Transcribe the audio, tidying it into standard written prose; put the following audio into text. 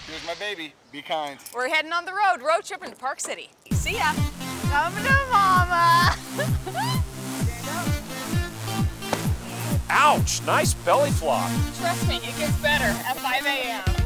Here's my baby. Be kind. We're heading on the road tripping to Park City. See ya. Coming to mama. Ouch, nice belly flop. Trust me, it gets better at 5 a.m.